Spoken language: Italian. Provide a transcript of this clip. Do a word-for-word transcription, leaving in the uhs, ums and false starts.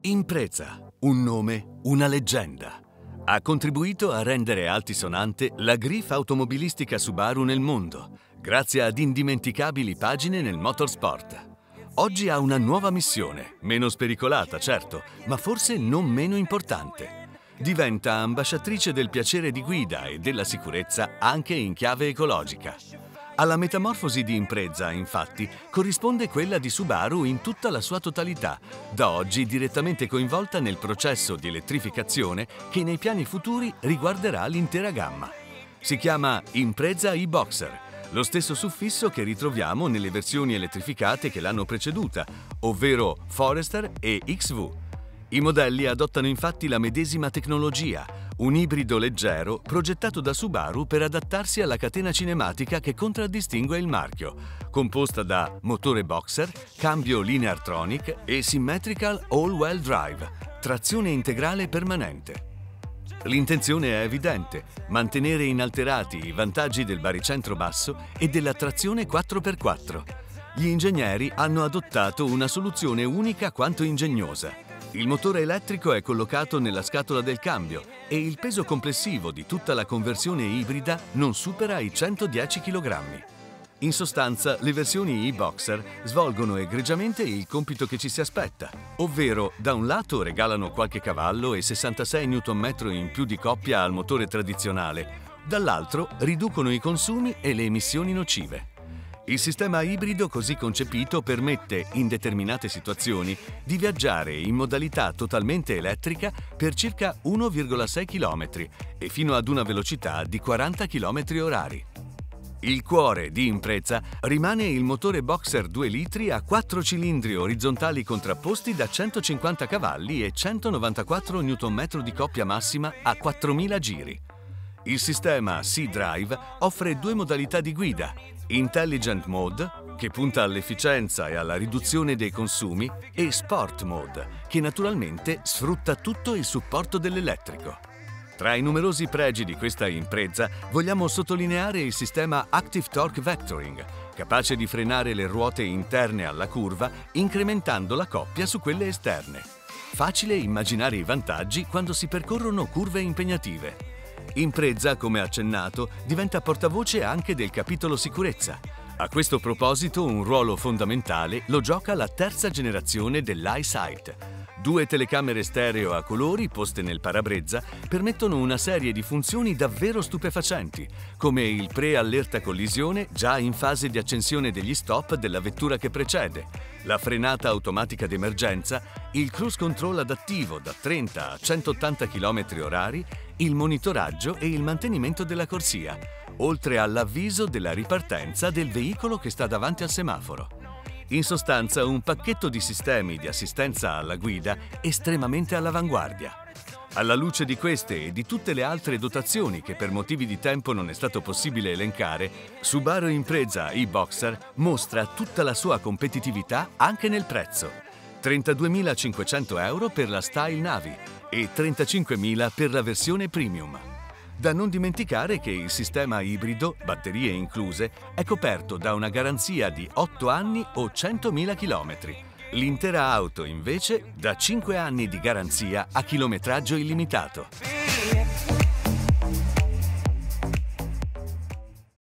Impreza, un nome, una leggenda. Ha contribuito a rendere altisonante la griffa automobilistica Subaru nel mondo, grazie ad indimenticabili pagine nel motorsport. Oggi ha una nuova missione, meno spericolata, certo, ma forse non meno importante. Diventa ambasciatrice del piacere di guida e della sicurezza anche in chiave ecologica. Alla metamorfosi di Impreza, infatti, corrisponde quella di Subaru in tutta la sua totalità, da oggi direttamente coinvolta nel processo di elettrificazione che nei piani futuri riguarderà l'intera gamma. Si chiama Impreza e-Boxer, lo stesso suffisso che ritroviamo nelle versioni elettrificate che l'hanno preceduta, ovvero Forester e X V. I modelli adottano infatti la medesima tecnologia, un ibrido leggero progettato da Subaru per adattarsi alla catena cinematica che contraddistingue il marchio, composta da motore boxer, cambio Lineartronic e Symmetrical All-Wheel Drive, trazione integrale permanente. L'intenzione è evidente: mantenere inalterati i vantaggi del baricentro basso e della trazione quattro per quattro. Gli ingegneri hanno adottato una soluzione unica quanto ingegnosa. Il motore elettrico è collocato nella scatola del cambio e il peso complessivo di tutta la conversione ibrida non supera i centodieci chilogrammi. In sostanza, le versioni e-Boxer svolgono egregiamente il compito che ci si aspetta, ovvero da un lato regalano qualche cavallo e sessantasei newton metri in più di coppia al motore tradizionale, dall'altro riducono i consumi e le emissioni nocive. Il sistema ibrido così concepito permette, in determinate situazioni, di viaggiare in modalità totalmente elettrica per circa uno virgola sei chilometri e fino ad una velocità di quaranta chilometri orari. Il cuore di Impreza rimane il motore boxer due litri a quattro cilindri orizzontali contrapposti da centocinquanta cavalli e centonovantaquattro newton metri di coppia massima a quattromila giri. Il sistema C-Drive offre due modalità di guida: Intelligent Mode, che punta all'efficienza e alla riduzione dei consumi, e Sport Mode, che naturalmente sfrutta tutto il supporto dell'elettrico. Tra i numerosi pregi di questa Impreza vogliamo sottolineare il sistema Active Torque Vectoring, capace di frenare le ruote interne alla curva incrementando la coppia su quelle esterne. Facile immaginare i vantaggi quando si percorrono curve impegnative. Impreza, come accennato, diventa portavoce anche del capitolo sicurezza. A questo proposito un ruolo fondamentale lo gioca la terza generazione dell'EyeSight. Due telecamere stereo a colori poste nel parabrezza permettono una serie di funzioni davvero stupefacenti, come il pre-allerta collisione già in fase di accensione degli stop della vettura che precede, la frenata automatica d'emergenza, il cruise control adattivo da trenta a centottanta chilometri orari, il monitoraggio e il mantenimento della corsia, oltre all'avviso della ripartenza del veicolo che sta davanti al semaforo. In sostanza, un pacchetto di sistemi di assistenza alla guida estremamente all'avanguardia. Alla luce di queste e di tutte le altre dotazioni che per motivi di tempo non è stato possibile elencare, Subaru Impreza e-Boxer mostra tutta la sua competitività anche nel prezzo: trentaduemilacinquecento euro per la Style Navi e trentacinquemila per la versione Premium. Da non dimenticare che il sistema ibrido, batterie incluse, è coperto da una garanzia di otto anni o centomila chilometri. L'intera auto, invece, da cinque anni di garanzia a chilometraggio illimitato.